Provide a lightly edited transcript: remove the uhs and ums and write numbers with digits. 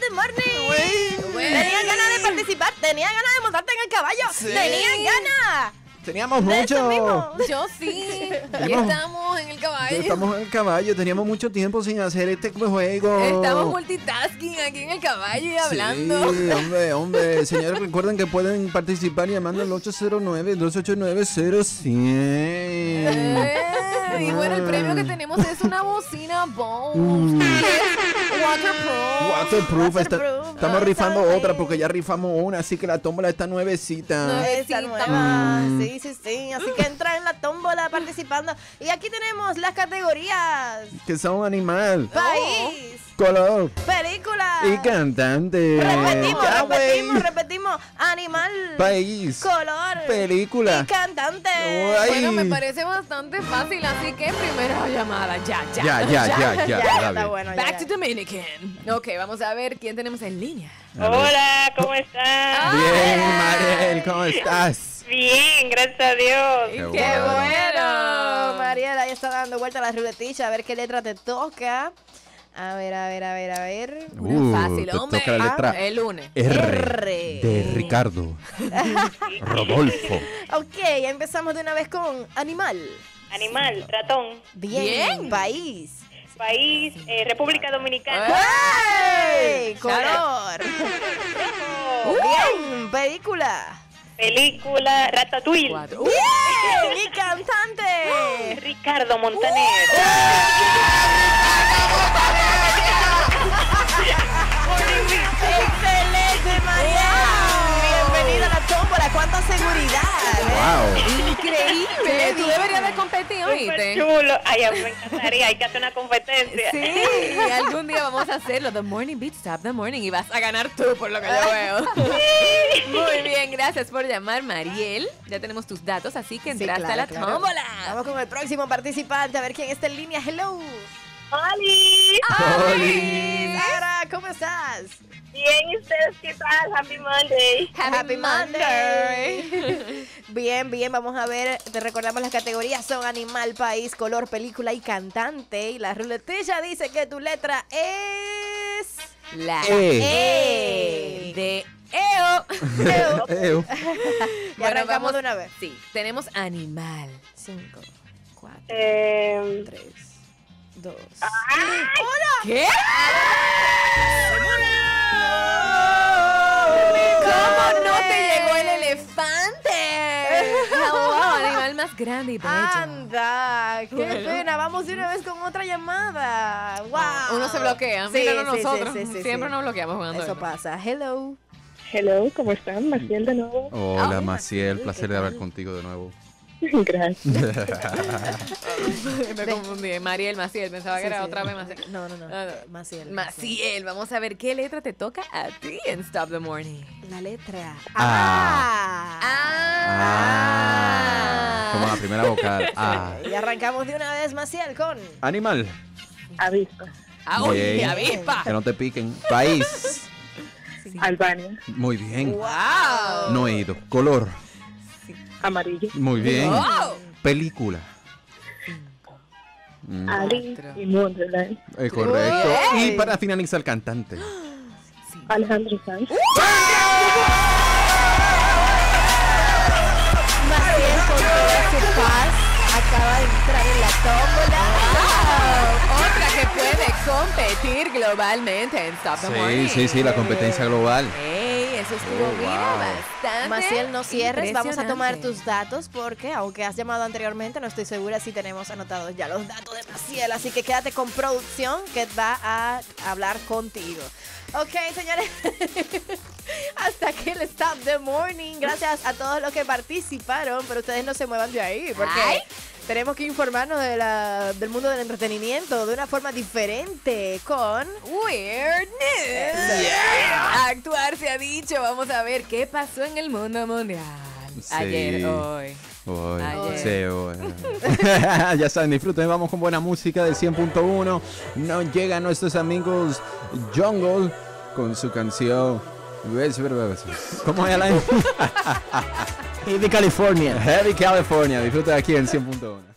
the Morning. ¿Tenían ganas de participar? ¿Tenían ganas de montarte en el caballo? Sí. ¿Tenían ganas? Teníamos De eso mucho. mismo. Yo sí. Aquí Tenemos- estamos en el caballo. Estamos en el caballo, teníamos mucho tiempo sin hacer este juego. Estamos multitasking aquí en el caballo y hablando. Sí, hombre. Señores, recuerden que pueden participar llamando al 809-289-0100. Y bueno, el premio que tenemos es una bocina Bose. Waterproof. Waterproof. Waterproof. Estamos rifando Ay. otra porque ya rifamos una, así que la tómbola está nuevecita. Esta nueva. Sí. Así que entra en la tómbola participando. Y aquí tenemos las categorías: Que son animal, país, color película. y cantante. Repetimos. Animal, País, color, película. y cantante. Ay. Bueno, me parece bastante fácil, así que primera llamada. Ya. Ya, está David. bueno. Back to Dominican. Ok, vamos a ver quién tenemos en línea. Hola, ¿cómo están? Bien, Mariel, ¿cómo estás? Bien, gracias a Dios. Qué ¡Qué bueno. bueno! Mariela, ahí está dando vuelta la ruletilla a ver qué letra te toca. A ver. Una fácil, te hombre. toca la letra El lunes. R. de Ricardo. Rodolfo. Ok, empezamos de una vez con animal. Animal, ratón. Bien. País. País, República Dominicana. ¡Ey! Color. Bien. Película. Película, Ratatouille. Bien. Y cantante. Ricardo Montaner. ¡Excelente, Mariela! Bienvenida a la tómbola. ¡Cuánta seguridad! Wow. Increíble. Tú deberías de competir, Súper ¿oíste? chulo. Ay, a mí me encantaría. Hay que hacer una competencia. Sí, algún día vamos a hacerlo. The Morning Beat, Stop the Morning. Y vas a ganar tú, por lo que yo veo. Muy bien, gracias por llamar, Mariel. Ya tenemos tus datos, así que entraste a la tómbola. Vamos con el próximo participante a ver quién está en línea. Hello. ¡Oli! ¡Hola! Sara, ¿cómo estás? Bien, ¿y ustedes qué tal? Happy Monday. Happy Monday. Bien, vamos a ver, te recordamos las categorías son animal, país, color, película y cantante. Y la ruletilla dice que tu letra es... La E. de EO. Ew. Y arrancamos de una vez. Sí, tenemos animal. 5, 4, Eh, 3, 2. ¿Qué? ¿Cómo no te llegó el elefante? Wow, animal más grande y bello. Anda, qué pena. Vamos de una vez con otra llamada. Wow. Uno se bloquea. Sí, Míranos sí, nosotros. sí, Siempre nos bloqueamos jugando. Eso pasa. Hello. hello, ¿cómo están? Maciel de nuevo. Hola, Maciel. Placer de hablar contigo de nuevo. Gracias. Me confundí. Mariel, Maciel. Pensaba que era otra vez Maciel. No. Ah, no. Maciel. Maciel, vamos a ver qué letra te toca a ti en Stop the Morning. La letra Ah. A. Como la primera vocal. Ah. Y arrancamos de una vez, Maciel, con... Animal. Avispa. Oye, Bien. avispa. Que no te piquen. País. Albania. Muy bien. Wow. No he ido. Color. Amarillo. Muy bien. Wow. Película. Alice in Wonderland. Correcto. Bien. Y para finalizar, cantante. Alejandro Sanz. Maciel, con toda su paz, acaba de entrar en la tómbola. Otra que puede competir globalmente en Stop the Morning. Sí, la competencia global. Ey, eso estuvo, Oh, mira, wow. bastante. Maciel, no cierres, vamos a tomar impresionante. tus datos porque, aunque has llamado anteriormente, no estoy segura si tenemos anotados ya los datos de Maciel, así que quédate con producción que va a hablar contigo. Ok, señores, hasta aquí el Stop the Morning. Gracias a todos los que participaron, pero ustedes no se muevan de ahí porque Ay. tenemos que informarnos del mundo del entretenimiento de una forma diferente con... Weird News. Actuar se ha dicho. Vamos a ver qué pasó en el mundo mundial. Sí. Ayer, hoy. Hoy, Ayer. sí, hoy. Ya saben, disfruten, vamos con buena música de 100.1. Nos llegan nuestros amigos Jungle con su canción. ¿Cómo es la? Heavy California. Heavy California. Disfruta aquí en 100.1.